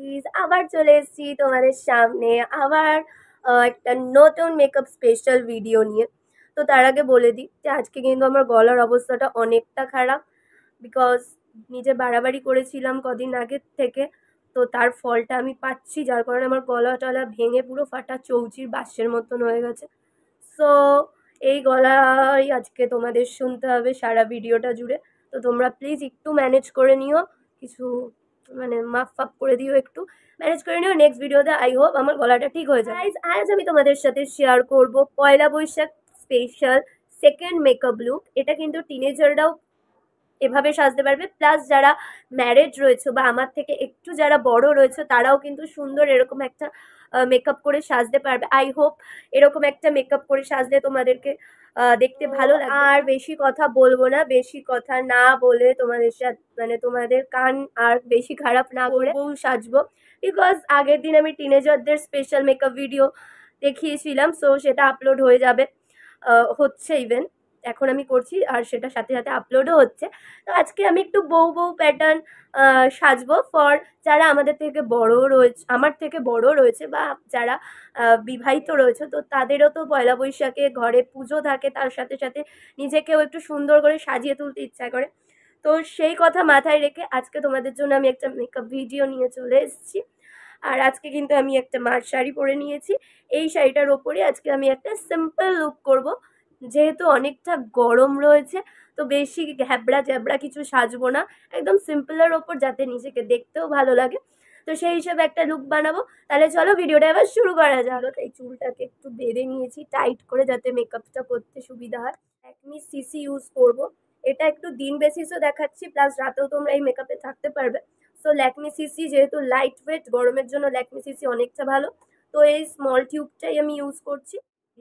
Guys, আবার চলে এসেছি তোমাদের সামনে আবার একটা নতুন মেকআপ স্পেশাল ভিডিও নিয়ে। তো তার আগে বলে দিই যে আজকে কিন্তু আমার গলার অবস্থাটা অনেকটা খারাপ, বিকজ নিজে বাড়াবাড়ি করেছিলাম কদিন আগের থেকে। তো তার ফলটা আমি পাচ্ছি, যার কারণে আমার গলা টলা ভেঙে পুরো ফাটা চৌচির বাঁশের মতন হয়ে গেছে। সো এই গলাই আজকে তোমাদের শুনতে হবে সারা ভিডিওটা জুড়ে। তো তোমরা প্লিজ একটু ম্যানেজ করে নিও, কিছু মানে মাফ ফাপ করে দিও, একটু ম্যানেজ করে নিও। নেক্সট ভিডিওতে আই হোপ আমার গলাটা ঠিক হয়ে যায়। গাইস, আজ আমি তোমাদের সাথে শেয়ার করব Poila Boishakh special second makeup look. এটা কিন্তু টিনেজাররাও এভাবে সাজতে পারবে, প্লাস যারা ম্যারেজ রয়েছে বা আমার থেকে একটু যারা বড় রয়েছে তারাও কিন্তু সুন্দর এরকম একটা মেকআপ করে সাজতে পারবে। আই হোপ এরকম একটা মেকআপ করে সাজলে তোমাদেরকে দেখতে ভালো লাগবে। আর বেশি কথা বলবো না, বেশি কথা না বলে তোমাদের সাথে মানে তোমাদের কান আর বেশি খারাপ না করে সাজবো। বিকজ আগের দিন আমি টিনেজারদের স্পেশাল মেকআপ ভিডিও দেখিয়েছিলাম, সো সেটা আপলোড হয়ে যাবে, হচ্ছে ইভেন এখন আমি করছি, আর সেটা সাথে সাথে আপলোডও হচ্ছে। তো আজকে আমি একটু বউ বউ প্যাটার্ন সাজবো ফর যারা আমাদের থেকে বড় রয়েছে, আমার থেকে বড় রয়েছে, বা যারা বিবাহিত রয়েছে। তো তাদেরও তো পয়লা বৈশাখে ঘরে পুজো থাকে, তার সাথে সাথে নিজেকেও একটু সুন্দর করে সাজিয়ে তুলতে ইচ্ছা করে। তো সেই কথা মাথায় রেখে আজকে তোমাদের জন্য আমি একটা মেকআপ ভিডিও নিয়ে চলে এসেছি। আর আজকে কিন্তু আমি একটা মার শাড়ি পরে নিয়েছি। এই শাড়িটার ওপরে আজকে আমি একটা সিম্পল লুক করব, যেহেতু অনেকটা গরম রয়েছে। তো বেশি ঘ্যাবড়া জ্যাবড়া কিছু সাজবো না, একদম সিম্পলের ওপর যাতে নিজেকে দেখতেও ভালো লাগে। তো সেই হিসেবে একটা লুক বানাবো। তাহলে চলো ভিডিওটা এবার শুরু করা যাক। এই চুলটাকে একটু বেঁধে নিয়েছি টাইট করে, যাতে মেকআপটা করতে সুবিধা হয়। ল্যাকমি সিসি ইউজ করব। এটা একটু দিন বেসিসও দেখাচ্ছি, প্লাস রাতেও তোমরা এই মেকআপে থাকতে পারবে। সো ল্যাকমি সিসি যেহেতু লাইট ওয়েট, গরমের জন্য ল্যাকমি সিসি অনেকটা ভালো। তো এই স্মল টিউবটাই আমি ইউজ করছি।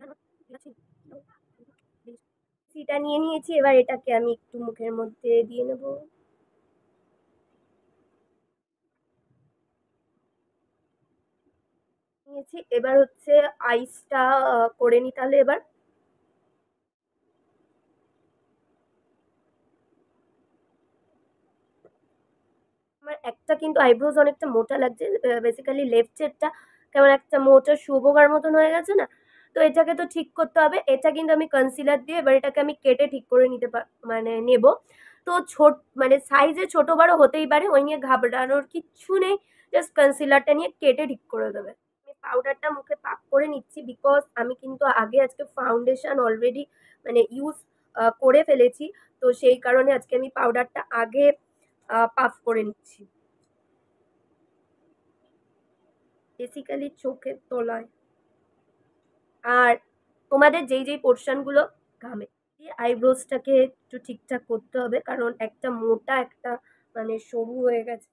সিটা নিয়ে নিয়েছি, এবার এটাকে আমি একটু মুখের মধ্যে দিয়ে নেব। নিয়েছি, এবার হচ্ছে আইসটা করে নি তাহলে এবার। আমার একটা কিন্তু আইব্রোজ অনেকটা মোটা লাগছে, বেসিক্যালি লেফট সাইডটা কেমন একটা মোটা শুভকার মতন হয়ে গেছে না। তো এটাকে তো ঠিক করতে হবে। এটা কিন্তু আমি কনসিলার দিয়ে এবার এটাকে আমি কেটে ঠিক করে নিতে মানে নেব। তো ছোট মানে সাইজে ছোট বড় হতেই পারে, ওই নিয়ে ঘাবড়ানোর কিচ্ছু নেই। জাস্ট কনসিলারটা নিয়ে কেটে ঠিক করে দেবে। আমি পাউডারটা মুখে পাক করে নিচ্ছি, বিকজ আমি কিন্তু আগে আজকে ফাউন্ডেশন অলরেডি মানে ইউজ করে ফেলেছি। তো সেই কারণে আজকে আমি পাউডারটা আগে পাফ করে নিচ্ছি, বেসিক্যালি চোখের তলায়। আর তোমাদের যেই যেই পোর্শনগুলো ঘামে, আইব্রোজটাকে একটু ঠিকঠাক করতে হবে, কারণ একটা মোটা একটা মানে সরু হয়ে গেছে।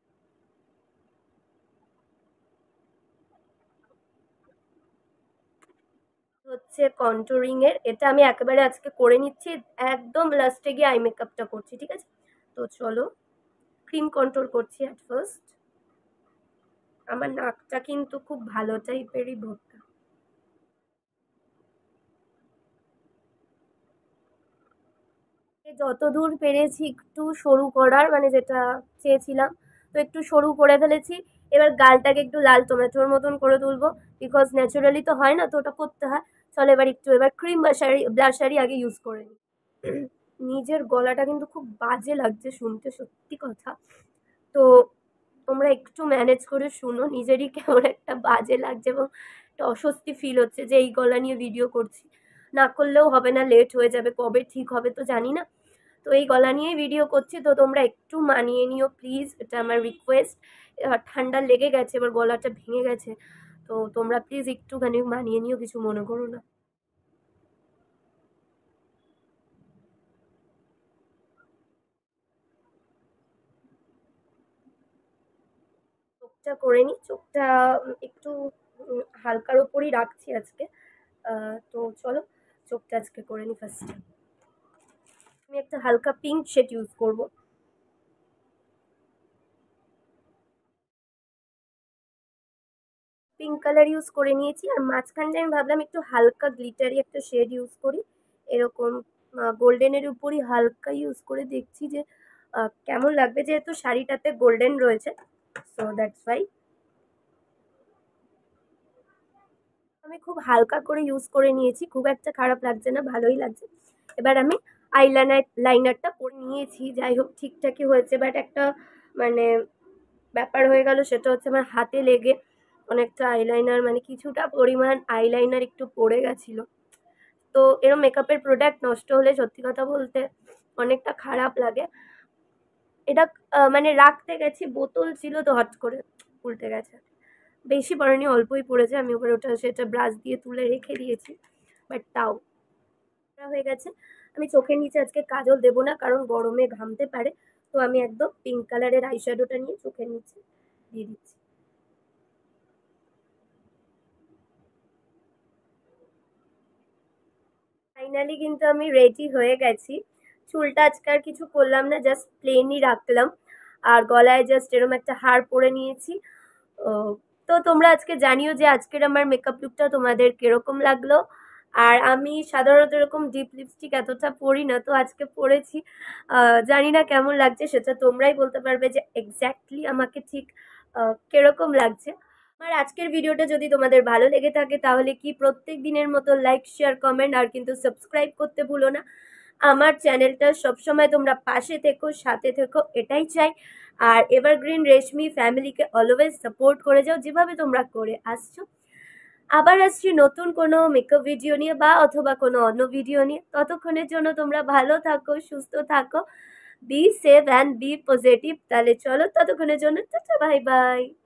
হচ্ছে কন্টুরিং এর, এটা আমি একেবারে আজকে করে নিচ্ছি, একদম লাস্টে গিয়ে আই মেকআপটা করছি, ঠিক আছে? তো চলো, ক্রিম কন্ট্রোল করছি অ্যাট ফার্স্ট। আমার নাকটা কিন্তু খুব ভালো টাইপেরই ভর্তা। যতদূর পেরেছি একটু সরু করার, মানে যেটা চেয়েছিলাম, তো একটু সরু করে ফেলেছি। এবার গালটাকে একটু লাল টমেটোর মতন করে তুলবো, বিকজ ন্যাচারালি তো হয় না, তো ওটা করতে হয়। চলো এবার একটু এবার ক্রিম ব্লাশারি আগে ইউজ করে নিই। নিজের গলাটা কিন্তু খুব বাজে লাগছে শুনতে, সত্যি কথা। তো তোমরা একটু ম্যানেজ করে শুনো, নিজেরই কেমন একটা বাজে লাগছে এবং একটা অস্বস্তি ফিল হচ্ছে যে এই গলা নিয়ে ভিডিও করছি। না করলেও হবে না, লেট হয়ে যাবে, কবে ঠিক হবে তো জানি না। তো এই গলা নিয়েই ভিডিও করছি, তো তোমরা একটু মানিয়ে নিও প্লিজ, এটা আমার রিকোয়েস্ট। ঠান্ডা লেগে গেছে, এবার গলাটা ভেঙে গেছে, তো তোমরা প্লিজ একটুখানি মানিয়ে নিও, কিছু মনে করো না। চোখটা করে নিই, চোখটা একটু হালকার ওপরই রাখছি আজকে। তো চলো চোখটা আজকে করে নিই ফার্স্টে। আমি একটা হালকা পিঙ্ক শেড ইউজ করব। পিঙ্ক কালার ইউজ করে নিয়েছি, আর মাঝখানটা আমি ভাবলাম একটু হালকা গ্লিটারি একটা শেড ইউজ করি, এরকম গোল্ডেনের উপরই হালকা ইউজ করে দেখছি যে কেমন লাগবে, যেহেতু শাড়িটাতে গোল্ডেন রয়েছে, সো দ্যাটস ওয়াই। আমি খুব হালকা করে ইউজ করে নিয়েছি, খুব একটা খারাপ লাগছে না, ভালোই লাগছে। এবার আমি লাইনারটা পরে নিয়েছি, যাই হোক ঠিকঠাকই হয়েছে। বাট একটা মানে ব্যাপার হয়ে গেল, সেটা হচ্ছে আমার হাতে লেগে অনেকটা আইলাইনার মানে কিছুটা পরিমাণ আইলাইনার একটু পড়ে গেছিল। তো এরকম মেকআপের প্রোডাক্ট নষ্ট হলে সত্যি কথা বলতে অনেকটা খারাপ লাগে। এটা মানে রাখতে গেছি, বোতল ছিল তো হট করে উল্টে গেছে। বেশি পড়েনি, অল্পই পড়েছে। আমি ওপরে ওটা সেটা ব্রাশ দিয়ে তুলে রেখে দিয়েছি, বাট তাও হয়ে গেছে। আমি চোখের নিচে আজকে কাজল দেবো না, কারণ গরমে ঘামতে পারে। তো আমি একদম পিঙ্ক কালারের আইশ্যাডোটা নিয়ে চোখের নিচে দিয়ে দিচ্ছি। ফাইনালি কিন্তু আমি রেডি হয়ে গেছি। চুলটা আজকে আর কিছু করলাম না, জাস্ট প্লেনই রাখলাম। আর গলায় জাস্ট এরকম একটা হার পরে নিয়েছি। তো তোমরা আজকে জানিও যে আজকের আমার মেকআপ লুকটা তোমাদের কিরকম লাগলো। আর আমি সাধারণত এরকম ডিপ লিপস্টিক এতটা পরি না, তো আজকে পরেছি। জানি না কেমন লাগছে, সেটা তোমরাই বলতে পারবে যে এক্স্যাক্টলি আমাকে ঠিক কিরকম লাগছে। আমার আজকের ভিডিওটা যদি তোমাদের ভালো লেগে থাকে তাহলে কি প্রত্যেক দিনের মতো লাইক, শেয়ার, কমেন্ট আর কিন্তু সাবস্ক্রাইব করতে ভুলো না। আমার চ্যানেলটা সবসময় তোমরা পাশে থেকো, সাথে থেকো, এটাই চাই। আর এভারগ্রিন রেশমি ফ্যামিলিকে অলওয়েজ সাপোর্ট করে যাও, যেভাবে তোমরা করে আসছো। আবার আসছি নতুন কোনো মেকআপ ভিডিও নিয়ে বা অথবা কোনো অন্য ভিডিও নিয়ে। ততক্ষণের জন্য তোমরা ভালো থাকো, সুস্থ থাকো, be safe and be positive. তাহলে চলো, ততক্ষণের জন্য টাটা, বাই বাই।